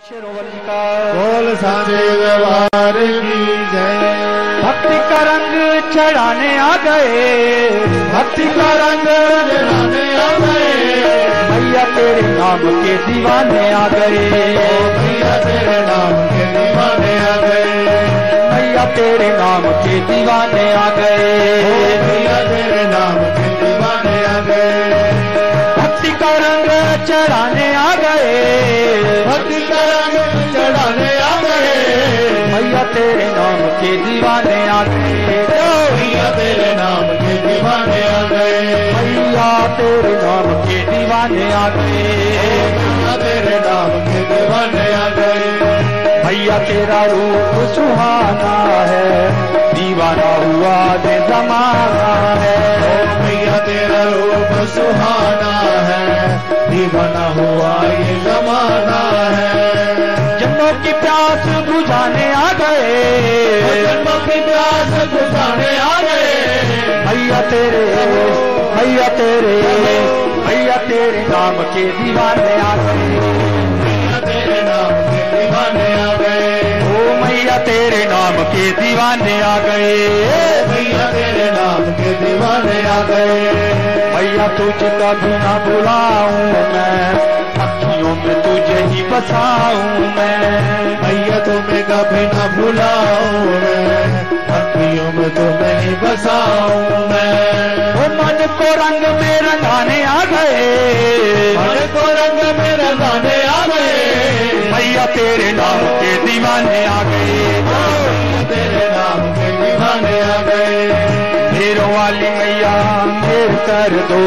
शेरोवली का बोल सांचे दरबार की जय। भक्ति का रंग चढ़ाने आ गए, भक्ति का रंग चढ़ाने आ गए, भैया तेरे नाम के दीवाने आ गए, भैया तेरे नाम के दीवाने आ गए, भैया तेरे नाम के दीवाने आ गए, भैया तेरे नाम के दीवाने आ गए। भक्ति का रंग चढ़ाने आ गए, भक्ति का रंग चढ़ाने आ गए, भैया तेरे नाम के दीवाने आ गए, भैया तेरे नाम के दीवाने आ गए, भैया तेरे नाम के दीवाने आ गए, भैया तेरे नाम के दीवाने आ गए। भैया तेरा रूप सुहाना है, दीवाना हुआ दे जमाना है, भैया तेरा रूप सुहाना है, दीवाना हुआ ये जमाना है। जन्मों की प्यास बुझाने आ गए, जन्मों की प्यास बुझाने आ गए, भैया तेरे भैया तेरे भैया तेरे नाम के दीवाने आ गए, भैया तेरे नाम के दीवाने आ गए, ओ मैया तेरे नाम के दीवाने आ गए, भैया तेरे नाम के दीवाने आ गए। भैया तुझे कभी ना भुलाऊं मैं, अखियों में तुझे ही बसाऊं मैं, भैया तुम्हें कभी न भुलाऊं मैं, अखियों में तुम्हें ही बसाऊं मैं। वो मन को रंग में रंगाने आ गए, मन को रंग में रंगाने आ गए, भैया तेरे नाम के दीवाने आ गए, भैया तेरे नाम के दीवाने आ गए। मेरों वाली मैया मेर कर दो,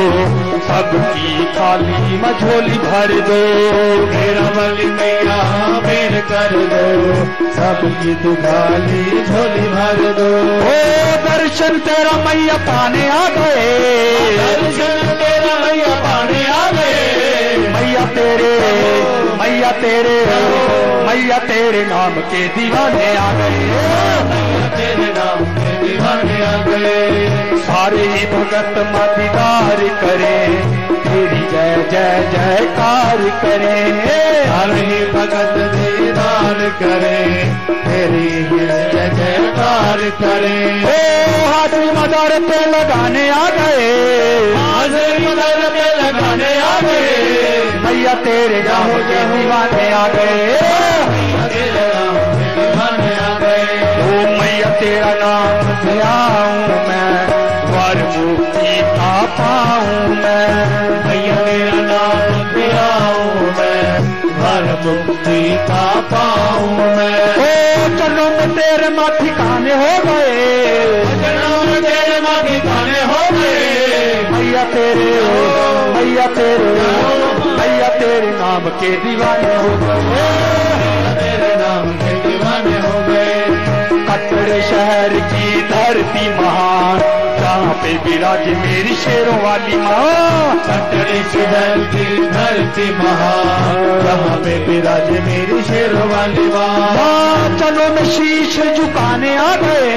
सबकी खाली मझोली भर दो, मेरा वाली मैया मेर कर दो, सबकी तू खाली झोली भर दो। ओ दर्शन तेरा मैया पाने आ गए, दर्शन तेरा मैया पाने आ गए, मैया तेरे मैया तेरे मैया तेरे नाम के दीवाने आ गए, भैया तेरे नाम के दीवाने आ गए। सारे ही भगत मदीदार करें, तेरी जय जय जयकार करें, सारे ही भगत दीदार करें, तेरी जय जयकार करें। ओ हाजिर मदार पे लगाने आ गए, हाजिर मदर पे लगाने आ गए, मैया तेरे नाम के दीवाने आ गए, भैया तेरे नाम के दीवाने आ गए। ओ मैया तेरा नाम ध्याऊं मैं, वर मुक्ति का पाऊं मैं, भैया तेरा नाम दियाऊं मैं, हर मुक्ति का पाऊं मैं। ओ चलो में तेरे माँ ठिकाने हो गए, जन्म तेरे माँ ठिकाने हो गए, मैया तेरे मैया तेरे मैया तेरे नाम के दीवाने हो गए, भैया तेरे नाम के दीवाने हो गए। कटरे शहर की धरती महान, जहाँ पे विराज मेरी शेरों वाली माँ, कटरे शहर की धरती महान, जहाँ पे विराज मेरी शेरों वाली माँ। माँ चलो में शीश झुकाने आ गए,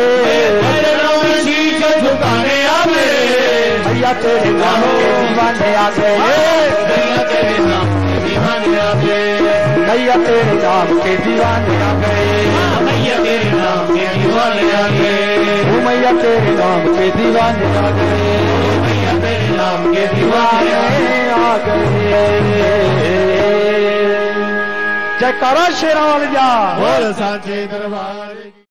शीश झुकाने आ गए, भैया तेरे नाम के दीवाने आ गए, भैया तेरे नाम के दीवाने आ गए, भैया तेरे नाम के दीवाने आ गए, भैया तेरे नाम के दीवाने आ गए, ओ मैया तेरे नाम के दीवाने आ गए, भैया तेरे नाम के दीवाने आ गए। आ गए। जयकारा शेरावाली जा। बोल सांचे दरबार।